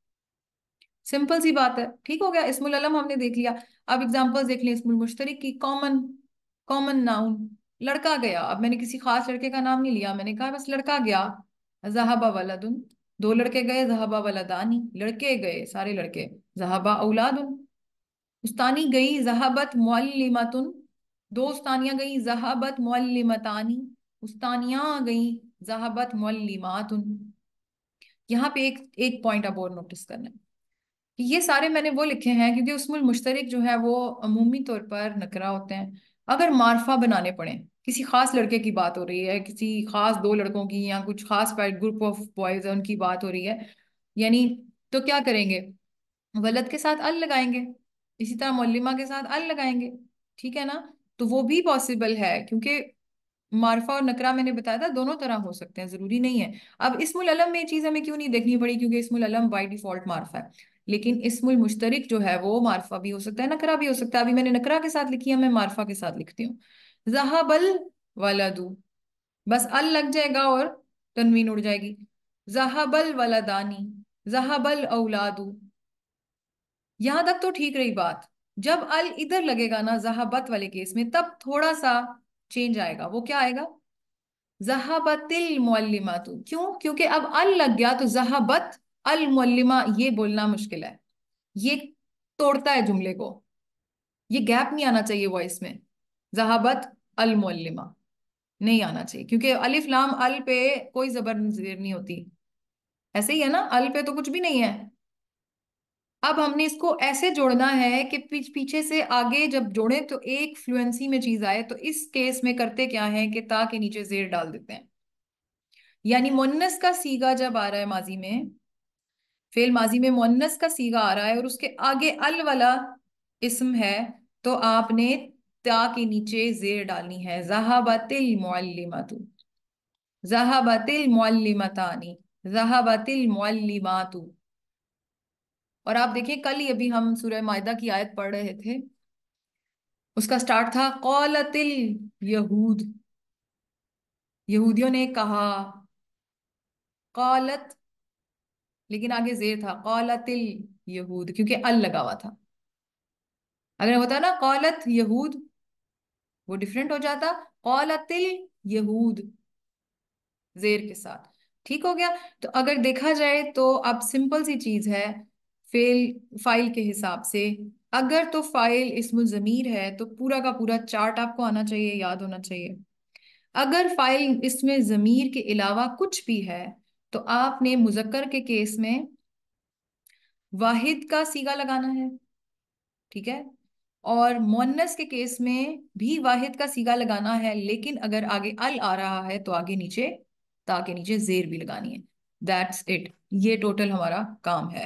سمپل سی بات ہے. ٹھیک ہو گیا، اسم العلم ہم نے دیکھ لیا. اب ایگزامپل دیکھ لیں اسم المشترک کی. کامن، کامن ناؤن، لڑکا گیا. اب میں نے کسی خاص لڑکے کا نام نہیں لیا، میں نے کہا بس لڑکا گیا. ذہبا ولدن، دو لڑکے گئے، ذہبا ولدانی، لڑکے گئے سارے لڑکے، ذہبا اولاد. استانی گئی، ذہبت معلمۃ، دو استانیاں گئیں، ذہبت معلمتانی، استانیاں گئیں، ذہبت معلمات. یہاں پہ ایک ایک پوائنٹ اب اور نوٹس کرنا ہے. یہ سارے میں نے وہ لکھے ہیں کیونکہ اسم المشترک جو ہے وہ عمومی طور پر نکرہ ہوتے ہیں. اگر معرفہ بنانے پڑیں، کسی خاص لڑکے کی بات ہو رہی ہے، کسی خاص دو لڑکوں کی یا کچھ خاص گروپ آف بوائز ان کی بات ہو رہی ہے، یعنی تو کیا کریں گے؟ ولد کے ساتھ ال لگائیں گے، اسی طرح معلمہ کے ساتھ ال لگائیں گے. ٹھیک ہے نا؟ تو وہ بھی پاسبل ہے کیونکہ معرفہ اور نکرہ میں نے بتایا تھا دونوں طرح ہو سکتے ہیں، ضروری نہیں ہے. اب اسم العلم میں یہ چیز ہمیں کیوں نہیں دیکھنی پڑی؟ کیونکہ اسم العلم بائی ڈیفالٹ معرفہ ہے. لیکن اسم المشترک جو ہے وہ معرفہ بھی ہو سکتا ہے، نکرہ بھی ہو سکتا ہے. ابھی میں نے نکرہ کے ساتھ لکھی ہے، میں معرفہ کے ساتھ لکھتی ہوں. ذہب الولد، بس ال لگ جائے گا اور تنوین اڑ جائے گی. ذہب الولدانی، ذہب الاولاد. یہاں تک تو ٹھیک رہی بات. جب ال ادھر لگے گا نا ذہبت والے کیس میں، تب تھوڑا سا چینج آئے گا. وہ کیا آئے گا؟ ذہبت المعلمات. کیوں؟ کیونکہ اب ال لگ گیا تو ذہبت المعلمہ یہ بولنا مشکل ہے، یہ توڑتا ہے جملے کو. یہ گیپ نہیں آنا چاہیے وائس میں. ذہبت المعلمہ نہیں آنا چاہیے کیونکہ الف لام ال پہ کوئی زبر زیر نہیں ہوتی. ایسے ہی ہے نا، ال پہ تو کچھ بھی نہیں ہے. اب ہم نے اس کو ایسے جوڑنا ہے کہ پیچھے سے آگے جب جوڑیں تو ایک فلوئنسی میں چیز آئے. تو اس کیس میں کرتے کیا ہیں کہ تا کے نیچے زیر ڈال دیتے ہیں. یعنی مؤنث کا صیغہ جب آ رہا ہے ماضی میں، فعل ماضی میں مؤنث کا صیغہ آ رہا ہے اور اس کے آگے ال والا اسم ہے، تو آپ نے تا کے نیچے زیر ڈالنی ہے. ذہبت المعلمات، ذہبت المعلمتان، ذہبت المعلمات. اور آپ دیکھیں کل ہی ابھی ہم سورہ مائدہ کی آیت پڑھ رہے تھے، اس کا سٹارٹ تھا قالت الیہود، یہودیوں نے کہا. قالت، لیکن آگے زیر تھا، قالت الیہود، کیونکہ ال لگا ہوا تھا. اگر ہوتا نا قالت یہود، وہ ڈیفرنٹ ہو جاتا. قالت الیہود زیر کے ساتھ. ٹھیک ہو گیا. تو اگر دیکھا جائے تو اب سمپل سی چیز ہے فعل فائل کے حساب سے. اگر تو فائل اسم الضمیر ہے تو پورا کا پورا چارٹ آپ کو آنا چاہیے، یاد ہونا چاہیے. اگر فائل اسم ضمیر کے علاوہ کچھ بھی ہے تو آپ نے مذکر کے کیس میں واحد کا صیغہ لگانا ہے. ٹھیک ہے، اور مؤنث کے کیس میں بھی واحد کا صیغہ لگانا ہے، لیکن اگر آگے ال آ رہا ہے تو آگے نیچے تا کے نیچے زیر بھی لگانی ہے. That's it. یہ ٹوٹل ہمارا کام ہے.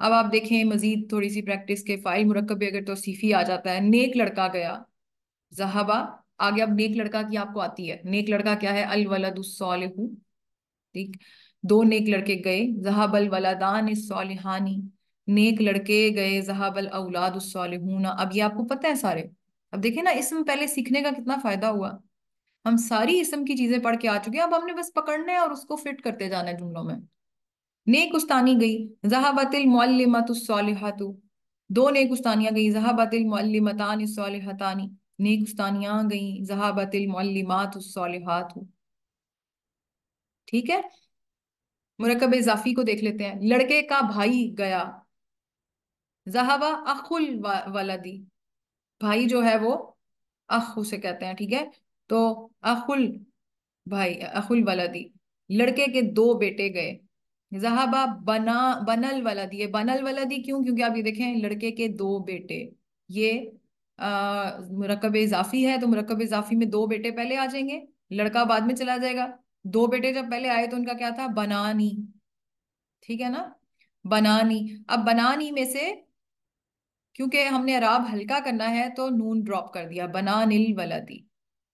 अब आप देखें मजीद थोड़ी सी प्रैक्टिस के, फाइल मुरक्कब भी अगर तौसीफी आ जाता है, नेक लड़का गया, ज़हाबा आगे। अब नेक लड़का की आपको आती है, नेक लड़का क्या है, अल वलदुस सालिहु, ठीक, दो नेक लड़के गए, ज़हाबल वलदान सालिहानी, नेक लड़के गए, ज़हाबल औलाद सालिहूना। अब ये आपको पता है सारे। अब देखें ना, इसम पहले सीखने का कितना फायदा हुआ, हम सारी इसम की चीजें पढ़ के आ चुके हैं, अब हमने बस पकड़ना है और उसको फिट करते जाना है जुमलों में। नेक उस्तानी गई, ज़हाबतिल मुअल्लिमतुस सालिहातु, दो नेक उस्तानियां गई, ज़हाबतिल मुअल्लिमतानि सालिहतानी, नेक उस्तानियां गई, ज़हाबतिल मुअल्लिमातुस सालिहातु। ठीक है। मुरक्कब इजाफी को देख लेते हैं, लड़के का भाई गया, ज़हाबा अखुल व- वलदी, भाई जो है वो अख उसे कहते हैं, ठीक है। तो अखुल भाई, अखुल वलदी, लड़के के दो बेटे गए, जहाबा बना बनल वलदी। ये बनल वलदी क्यों, क्योंकि आप ये देखें लड़के के दो बेटे, ये आ, मुरक्कब इजाफी है, तो मुरक्कब इजाफी में दो बेटे पहले आ जाएंगे, लड़का बाद में चला जाएगा। दो बेटे जब पहले आए तो उनका क्या था, बनानी, ठीक है ना, बनानी। अब बनानी में से क्योंकि हमने अराब हल्का करना है तो नून ड्रॉप कर दिया, बनानिल वलदी,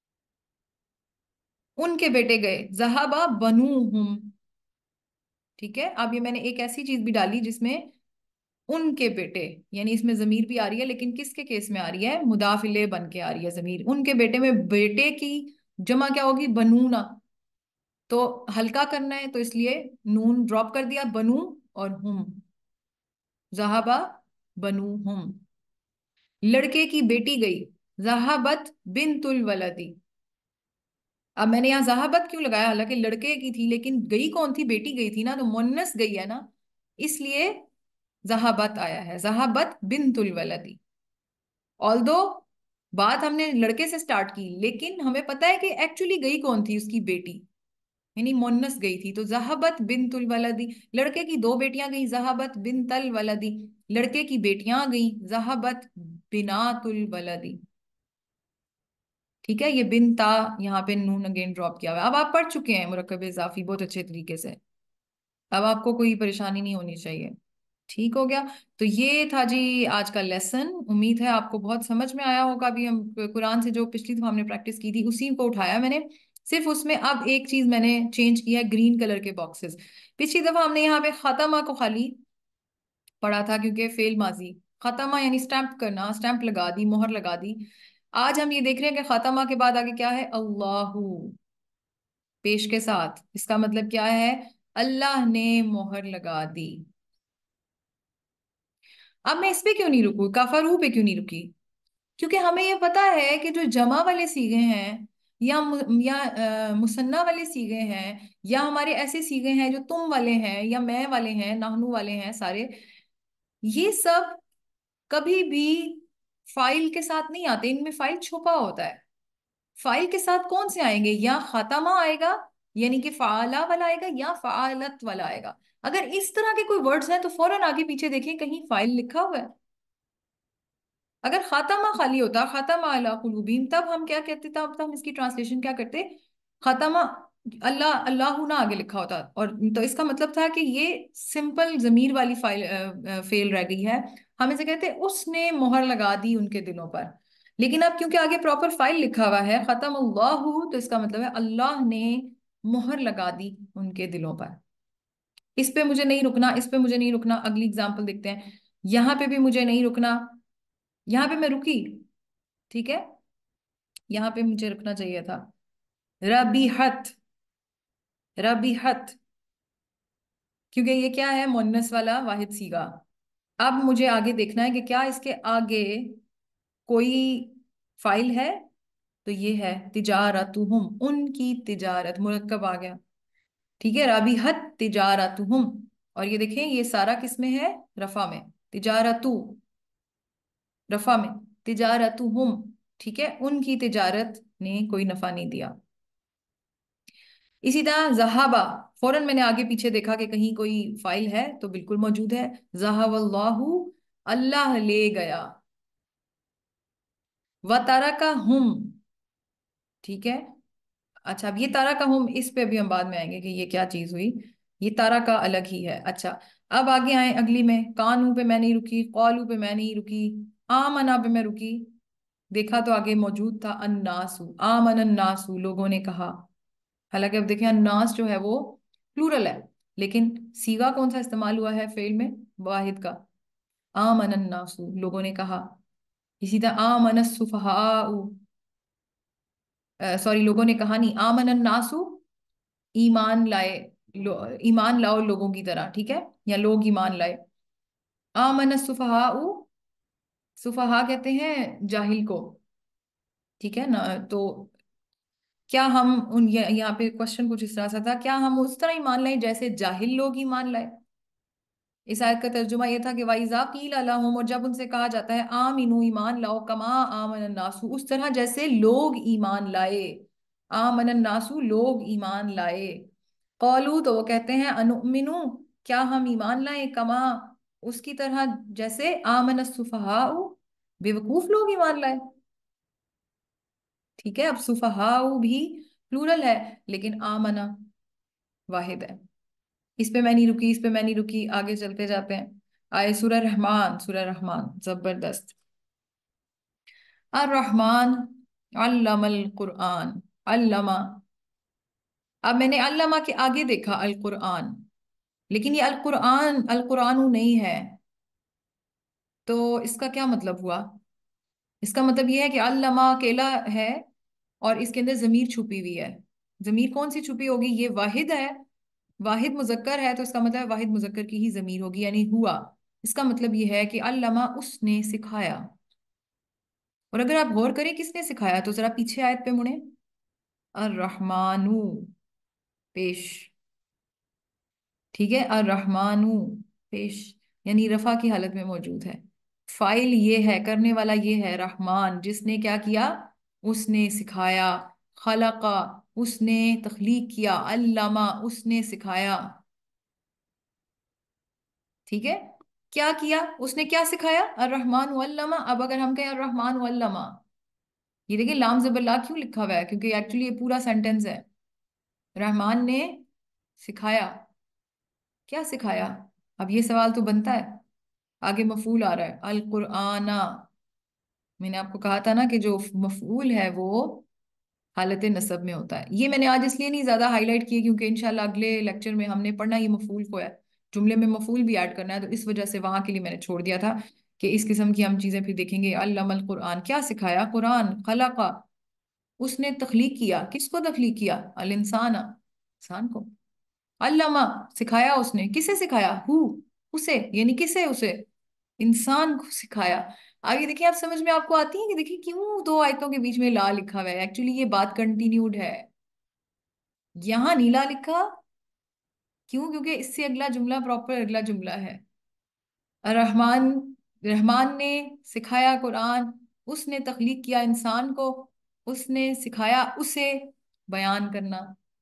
उनके बेटे गए, जहाबा बनू हुम, ठीक है। अब ये मैंने एक ऐसी चीज भी डाली जिसमें उनके बेटे, यानी इसमें जमीर भी आ रही है, लेकिन किसके केस में आ रही है, मुदाफिले बन के आ रही है जमीर, उनके बेटे में बेटे की जमा क्या होगी, बनूना, तो हल्का करना है तो इसलिए नून ड्रॉप कर दिया, बनू और हुम, जहाबा बनू हुम। लड़के की बेटी गई, जहाबत बिनतुल वलदी। अब मैंने यहाँ जहाबत क्यों लगाया, हालांकि लड़के की थी, लेकिन गई कौन थी, बेटी गई थी ना, तो मुन्नस गई है ना, इसलिए जहाबत आया है, जहाबत बिनतुल वलदी। ऑल्दो बात हमने लड़के से स्टार्ट की, लेकिन हमें पता है कि एक्चुअली गई कौन थी, उसकी बेटी, यानी मुन्नस गई थी, तो जहाबत बिनतुल वलदी, लड़के की दो बेटियां गई, जहाबत बिनतल वलदी, लड़के की बेटियां गई, जहाबत बिनातुल वलदी। ठीक है, ये बिन ता, यहाँ पे नून अगेन ड्रॉप किया हुआ है। अब आप पढ़ चुके हैं मुरक्कब इजाफी बहुत अच्छे तरीके से, अब आपको कोई परेशानी नहीं होनी चाहिए। ठीक हो गया। तो ये था जी आज का लेसन, उम्मीद है आपको बहुत समझ में आया होगा। अभी हम कुरान से जो पिछली दफा हमने प्रैक्टिस की थी उसी को उठाया मैंने, सिर्फ उसमें अब एक चीज मैंने चेंज किया है, ग्रीन कलर के बॉक्सेस। पिछली दफा हमने यहाँ पे खतमा को खाली पढ़ा था क्योंकि फेल माजी, खतमा यानी स्टैंप करना, स्टैंप लगा दी, मोहर लगा दी। आज हम ये देख रहे हैं कि खतमा के बाद आगे क्या है, अल्लाहू, पेश के साथ, इसका मतलब क्या है, अल्लाह ने मोहर लगा दी। अब मैं इस पे क्यों नहीं रुकू, काफारू पे क्यों नहीं रुकी, क्योंकि हमें ये पता है कि जो जमा वाले सीगे हैं, या मु- या अ, मुसन्ना वाले सीगे हैं, या हमारे ऐसे सीगे हैं जो तुम वाले हैं या मैं वाले हैं, नाहनु वाले हैं सारे, ये सब कभी भी फाइल के साथ नहीं आते, इनमें फाइल छुपा होता है। फाइल के साथ कौन से आएंगे, या खातामा आएगा, यानी कि फाला वाला आएगा, या फालत वाला आएगा। अगर इस तरह के कोई वर्ड्स हैं तो फौरन आगे पीछे देखें कहीं फाइल लिखा हुआ है। अगर खातामा खाली होता, खातामा अला कुलूबिहिम, तब हम क्या कहते, तब तो हम इसकी ट्रांसलेशन क्या करते, खातामा अल्लाह अल्लाह ना आगे लिखा होता, और तो इसका मतलब था कि ये सिंपल जमीर वाली फाइल फेल रह गई है, हम इसे कहते उसने मोहर लगा दी उनके दिलों पर। लेकिन अब क्योंकि आगे प्रॉपर फाइल लिखा हुआ है खत्म अल्लाहु, तो इसका मतलब है अल्लाह ने मोहर लगा दी उनके दिलों पर। इस पे मुझे नहीं रुकना, इस पे मुझे नहीं रुकना, अगली एग्जाम्पल देखते हैं। यहाँ पे भी मुझे नहीं रुकना, यहाँ पे मैं रुकी, ठीक है, यहाँ पे मुझे रुकना चाहिए था, रबीहत, रबीहत, क्योंकि ये क्या है, मुन्नस वाला वाहिद सीगा। अब मुझे आगे देखना है कि क्या इसके आगे कोई फाइल है, तो ये है तिजारतुहुम, उनकी तिजारत, मुरक्कब आ गया, ठीक है, रबीहत तिजारतुहुम। और ये देखें ये सारा किस में है, रफा में, तिजारतु रफा में, तिजारतुहुम, ठीक है, उनकी तिजारत ने कोई नफा नहीं दिया। इसी तरह जहाबा, फौरन मैंने आगे पीछे देखा कि कहीं कोई फाइल है, तो बिल्कुल मौजूद है, जहावल्लाहु, अल्लाह ले गया, व तारका हुम, ठीक है। अच्छा, अब ये तारा का हुम, इस पे भी हम बाद में आएंगे कि ये क्या चीज हुई, ये तारा का अलग ही है। अच्छा, اب آگے آئے اگلی میں، کانو پہ میں نہیں رکی، قالو پہ میں نہیں رکی، آمنا پہ میں رکی، دیکھا تو آگے موجود تھا الناسو، آمن الناسو، لوگوں نے کہا۔ حالانکہ اب دیکھیں الناس جو ہے وہ پلورل ہے، لیکن سیغہ کون سا استعمال ہوا ہے فعل میں؟ واحد کا، آمن الناسو، لوگوں نے کہا۔ اسی طرح آمن السفہاء، سوری لوگوں نے کہا نہیں، آمن الناسو، ایمان لائے، لو, ایمان لاؤ لوگوں کی طرح، ٹھیک ہے، یا لوگ ایمان لائے۔ آمن السفہاء، سفہاء کہتے ہیں جاہل کو، ٹھیک ہے نا؟ تو کیا ہم ان یہاں پہ کوشچن کچھ اس طرح سے تھا، کیا ہم اس طرح ایمان لائیں جیسے جاہل لوگ ایمان لائے؟ اس آیت کا ترجمہ یہ تھا کہ وَإِذَا قِيلَ لَهُمْ، اور جب ان سے کہا جاتا ہے آمنو، ایمان لاؤ، کما آمن الناس، اس طرح جیسے لوگ ایمان لائے، آمن الناس، لوگ ایمان لائے، قالو، تو وہ کہتے ہیں انؤمنو، کیا ہم ایمان لائیں، کما، اس کی طرح جیسے آمن السفہاء، بے وقوف لوگ ایمان لائے، ٹھیک ہے۔ اب سفہاء بھی پلورل ہے لیکن آمنا واحد ہے۔ اس پہ میں نہیں رکی، اس پہ میں نہیں رکی، آگے چلتے جاتے ہیں۔ آئے سورہ رحمان، سورہ رحمان زبردست۔ الرحمن علم القرآن، علامہ، اب میں نے علامہ کے آگے دیکھا القرآن، لیکن یہ القرآن القرآن نہیں ہے، تو اس کا کیا مطلب ہوا؟ اس کا مطلب یہ ہے کہ علامہ اکیلا ہے اور اس کے اندر ضمیر چھپی ہوئی ہے۔ ضمیر کون سی چھپی ہوگی؟ یہ واحد ہے، واحد مذکر ہے، تو اس کا مطلب ہے واحد مذکر کی ہی ضمیر ہوگی، یعنی ہوا۔ اس کا مطلب یہ ہے کہ علامہ، اس نے سکھایا۔ اور اگر آپ غور کریں کس نے سکھایا تو ذرا پیچھے آیت پہ مڑیں، الرحمانو، پیش، ٹھیک ہے، الرحمانو، پیش، یعنی رفع کی حالت میں موجود ہے۔ فائل یہ ہے، کرنے والا یہ ہے رحمان، جس نے کیا کیا؟ اس نے سکھایا، خلقا، اس نے تخلیق کیا، علامہ، اس نے سکھایا، ٹھیک ہے۔ کیا کیا اس نے؟ کیا سکھایا؟ الرحمن علامہ۔ اب اگر ہم کہیں الرحمن علامہ، یہ دیکھیں لام زبر لا کیوں لکھا ہوا ہے؟ کیونکہ ایکچولی یہ پورا سینٹنس ہے، رحمان نے سکھایا۔ کیا سکھایا؟ اب یہ سوال تو بنتا ہے، آگے مفعول آ رہا ہے، القرآن، میں نے آپ کو کہا تھا نا کہ جو مفعول ہے وہ حالت نصب میں ہوتا ہے۔ یہ میں نے آج اس لیے نہیں زیادہ ہائی لائٹ کیے کیونکہ انشاءاللہ اگلے لیکچر میں ہم نے پڑھنا یہ مفعول کو ہے، جملے میں مفعول بھی ایڈ کرنا ہے، تو اس وجہ سے وہاں کے لیے میں نے چھوڑ دیا تھا کہ اس قسم کی ہم چیزیں پھر دیکھیں گے۔ علم القرآن، کیا سکھایا؟ قرآن، خلقا، اس نے تخلیق کیا، کس کو تخلیق کیا؟ الانسان، انسان کو، علامہ، سکھایا اس نے، کسے سکھایا؟ ہو، اسے، یعنی کسے؟ اسے، انسان کو سکھایا۔ آگے دیکھیں، آپ سمجھ میں آپ کو آتی ہے کہ دیکھیں کیوں دو آیتوں کے بیچ میں لا لکھا ہوا ہے؟ ایکچولی یہ بات کنٹینیوڈ ہے، یہاں نہیں لا لکھا، کیوں؟ کیونکہ اس سے اگلا جملہ پراپر اگلا جملہ ہے، الرحمن، رحمان نے سکھایا قرآن، اس نے تخلیق کیا انسان کو، اس نے سکھایا اسے بیان کرنا،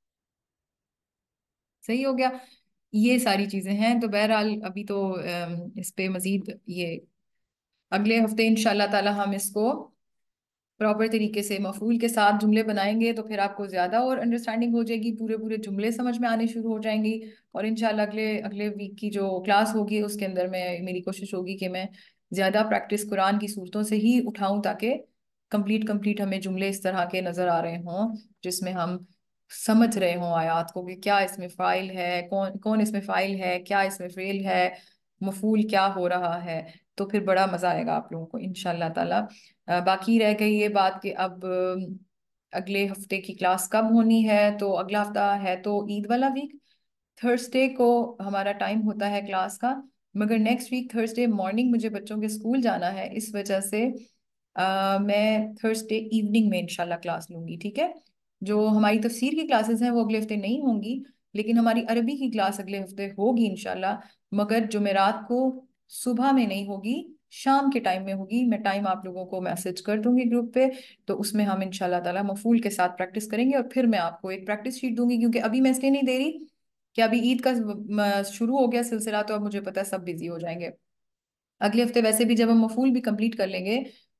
صحیح ہو گیا؟ یہ ساری چیزیں ہیں، تو بہرحال ابھی تو ام، اس پہ مزید یہ اگلے ہفتے انشاءاللہ تعالی ہم اس کو پراپر طریقے سے مفعول کے ساتھ جملے بنائیں گے، تو پھر آپ کو زیادہ اور انڈرسٹینڈنگ ہو جائے گی، پورے پورے جملے سمجھ میں آنے شروع ہو جائیں گی۔ اور انشاءاللہ اگلے اگلے ویک کی جو کلاس ہوگی اس کے اندر میں میری کوشش ہوگی کہ میں زیادہ پریکٹس قرآن کی صورتوں سے ہی اٹھاؤں، تاکہ کمپلیٹ کمپلیٹ ہمیں جملے اس طرح کے نظر آ رہے ہوں جس میں ہم سمجھ رہے ہوں آیات کو کہ کیا اس میں فاعل ہے، کون کون اس میں فاعل ہے، کیا اس میں فعل ہے، مفعول کیا ہو رہا ہے، تو پھر بڑا مزہ آئے گا آپ لوگوں کو انشاءاللہ تعالی۔ باقی رہ گئی یہ بات کہ اب اگلے ہفتے کی کلاس کب ہونی ہے، تو اگلا ہفتہ ہے تو عید والا ویک، تھرسڈے کو ہمارا ٹائم ہوتا ہے کلاس کا، مگر نیکسٹ ویک تھرسڈے مارننگ مجھے بچوں کے اسکول جانا ہے، اس وجہ سے آ, میں تھرسڈے ایوننگ میں انشاءاللہ کلاس لوں گی، ٹھیک ہے۔ جو ہماری تفسیر کی کلاسز ہیں وہ اگلے ہفتے نہیں ہوں گی، لیکن ہماری عربی کی کلاس اگلے ہفتے ہوگی انشاءاللہ، مگر جمعرات کو صبح میں نہیں ہوگی، شام کے ٹائم میں ہوگی۔ میں ٹائم آپ لوگوں کو میسج کر دوں گی گروپ پہ، تو اس میں ہم انشاءاللہ تعالی مفعول کے ساتھ پریکٹس کریں گے، اور پھر میں آپ کو ایک پریکٹس شیٹ دوں گی، کیونکہ ابھی میں اس لیے نہیں دے رہی کہ ابھی عید کا شروع ہو گیا سلسلہ، تو اب مجھے پتا ہے سب بزی ہو جائیں گے۔ اگلے ہفتے ویسے بھی جب ہم مفعول بھی کمپلیٹ کر لیں گے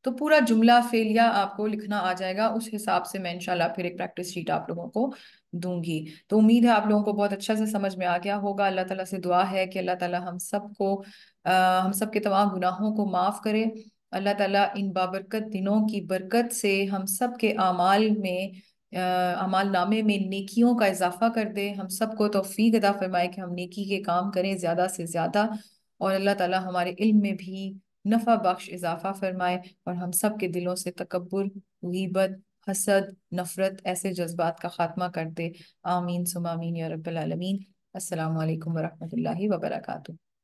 تو پورا جملہ فعلیہ آپ کو لکھنا آ جائے گا. اس حساب سے میں انشاءاللہ پھر ایک پریکٹس شیٹ آپ لوگوں کو دوں گی. تو امید ہے آپ لوگوں کو بہت اچھا سے سمجھ میں آ گیا ہوگا. اللہ تعالیٰ سے دعا ہے کہ اللہ تعالیٰ ہم سب کو ہم سب کے تمام گناہوں کو معاف کرے. اللہ تعالیٰ ان بابرکت دنوں کی برکت سے ہم سب کے اعمال میں اعمال نامے میں نیکیوں کا اضافہ کر دے. ہم سب کو توفیق عطا فرمائے کہ ہم نیکی کے کام کریں زیادہ سے زیادہ. اور اللہ تعالیٰ ہمارے علم میں بھی نفع بخش اضافہ فرمائے اور ہم سب کے دلوں سے تکبر، غیبت، حسد، نفرت ایسے جذبات کا خاتمہ کر دے. آمین ثم آمین یا رب العالمین. السلام علیکم ورحمۃ اللہ وبرکاتہ.